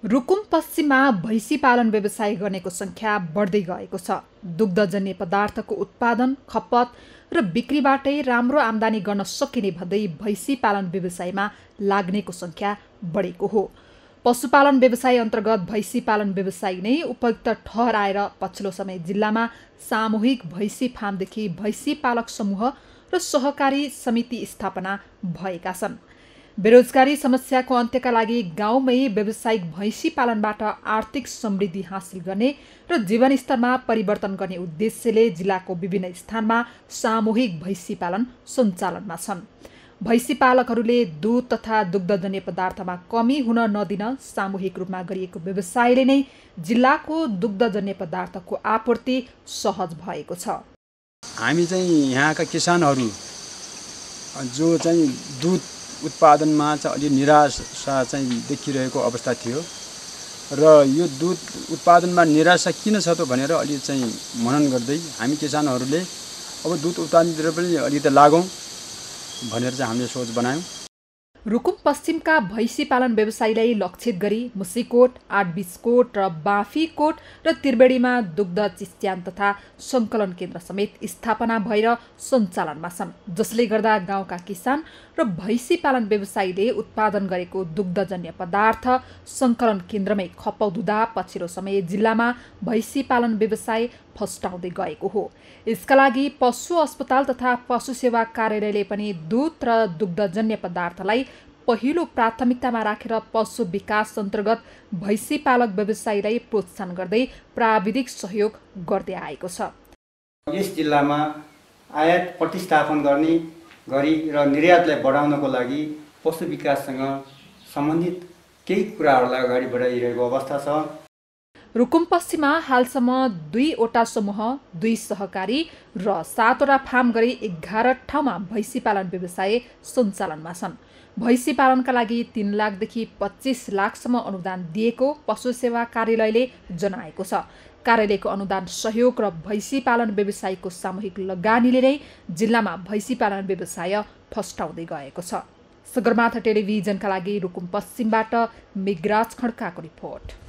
रुकुम पश्चिममा भैँसी पालन व्यवसाय गर्नेको संख्या बढ्दै गएको छ। दुग्धजन्य पदार्थको उत्पादन, खपत र बिक्रीबाटै राम्रो आम्दानी गर्न सकिने भन्दै भैँसी पालन व्यवसायमा लाग्नेको संख्या बढेको हो। पशुपालन व्यवसाय अन्तर्गत भैँसी पालन व्यवसाय नै उपयुक्त ठहराएर पछिल्लो समय जिल्लामा सामूहिक भैँसी फार्मदेखि भैँसी पालक समूह र सहकारी समिति स्थापना भएका छन्। बेरोजगारी समस्याको अन्त्यका लागि गाउँमै व्यावसायिक भैँसी पालनबाट आर्थिक समृद्धि हासिल गर्ने र जीवनस्तरमा परिवर्तन गर्ने उद्देश्यले जिल्लाको विभिन्न स्थानमा सामूहिक भैँसी पालन सञ्चालनमा छन्। भैँसी पालकहरूले दूध तथा दुग्धजन्य पदार्थमा कमी हुन नदिन सामूहिक रूपमा गरिएको व्यवसायले नै जिल्लाको दुग्धजन्य पदार्थको आपूर्ति सहज भएको छ। हामी चाहिँ यहाँका किसानहरू जो चाहिँ दूध उत्पादनमा चाहिँ अलि निराशा चाहिँ देखिरहेको अवस्था थियो र यो दूध उत्पादनमा निराशा किन छ त भनेर अलि चाहिँ मनन गर्दै हामी किसानहरूले अब दूध उत्पादनतिर पनि अलिकति लागौँ भनेर चाहिँ हामीले सोच बनायौँ। रुकुम पश्चिमका भैँसी पालन व्यवसायीलाई लक्षित गरी मुसिकोट, आठबीसकोट र बाँफीकोट र त्रिवेणीमा दुग्ध चिस्यान तथा सङ्कलन केन्द्र समेत स्थापना भएर सञ्चालनमा छन्, जसले गर्दा गाउँका किसान र भैँसी पालन व्यवसायीले उत्पादन गरेको दुग्धजन्य पदार्थ सङ्कलन केन्द्रमै खपाउ हुँदा पछिल्लो समय जिल्लामा भैँसी पालन व्यवसाय फस्टाउँदै गएको हो। यसका लागि पशु अस्पताल तथा पशु सेवा कार्यालयले पनि दूध र दुग्धजन्य पदार्थलाई पहिलो प्राथमिकतामा राखेर पशु विकास अन्तर्गत भैँसी पालक व्यवसायीलाई प्रोत्साहन गर्दै प्राविधिक सहयोग गर्दै आएको छ। यस जिल्लामा आयात प्रतिस्थापन गर्ने गरी र निर्यातलाई बढाउनको लागि पशु विकाससँग सम्बन्धित केही कुराहरूलाई अगाडि बढाइरहेको अवस्था छ। रुकुम पश्चिममा हालसम्म 2वटा समूह, 2 सहकारी र 7वटा फार्म गरी 11 ठाउँमा भैँसी पालन व्यवसाय सञ्चालनमा छन्। भैँसी पालनका लागि 3 लाखदेखि 25 लाखसम्म अनुदान दिएको पशु सेवा कार्यालयले जनाएको छ। कार्यालयको अनुदान सहयोग र भैँसी पालन व्यवसायको सामूहिक लगानीले नै जिल्लामा भैँसी पालन व्यवसाय फस्टाउँदै गएको छ। सगरमाथा टेलिभिजनका लागि रुकुम पश्चिमबाट मेघराज खड्काको रिपोर्ट।